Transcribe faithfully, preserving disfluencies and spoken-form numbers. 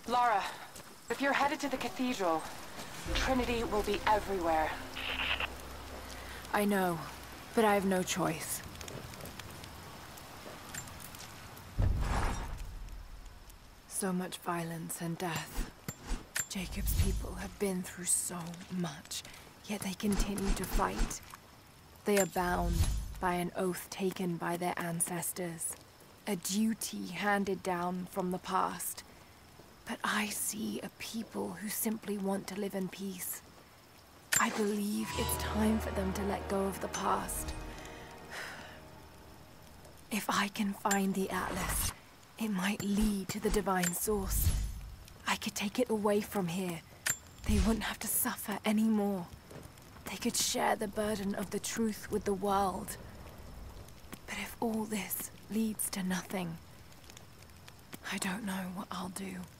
Lara, if you're headed to the cathedral, Trinity will be everywhere. I know, but I have no choice. So much violence and death. Jacob's people have been through so much, yet they continue to fight. They are bound by an oath taken by their ancestors, a duty handed down from the past. But I see a people who simply want to live in peace. I believe it's time for them to let go of the past. If I can find the Atlas, it might lead to the divine source. I could take it away from here. They wouldn't have to suffer anymore. They could share the burden of the truth with the world. But if all this leads to nothing, I don't know what I'll do.